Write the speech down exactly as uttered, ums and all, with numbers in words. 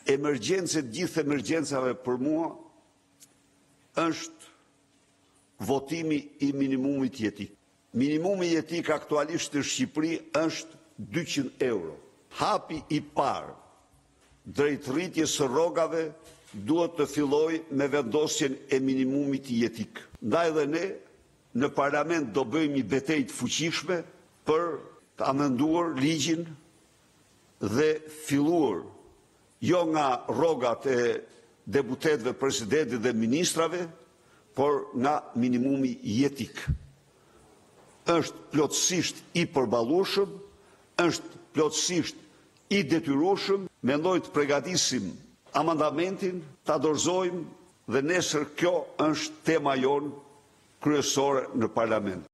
emergjencë, gjithë emergjencave për mua është votimi i minimumit jetik. Minimumi jetik aktualisht në Shqipëri është dyqind euro. Hapi i parë drejt rritjes së rrogave duhet të fillojë me vendosjen e minimumit jetik. Ndaj dhe ne në parlament do bëjmë një betejë të fuqishme për të amenduar ligjin dhe filluar jo nga rrogat e deputetëve, presidentit dhe ministrave, por nga minimumi jetik. Është plotësisht i përballueshëm, është plotësisht i detyrueshëm, mendoj të përgatisim amandamentin, ta dorëzojmë dhe nesër kjo është tema jonë kryesore në parlament.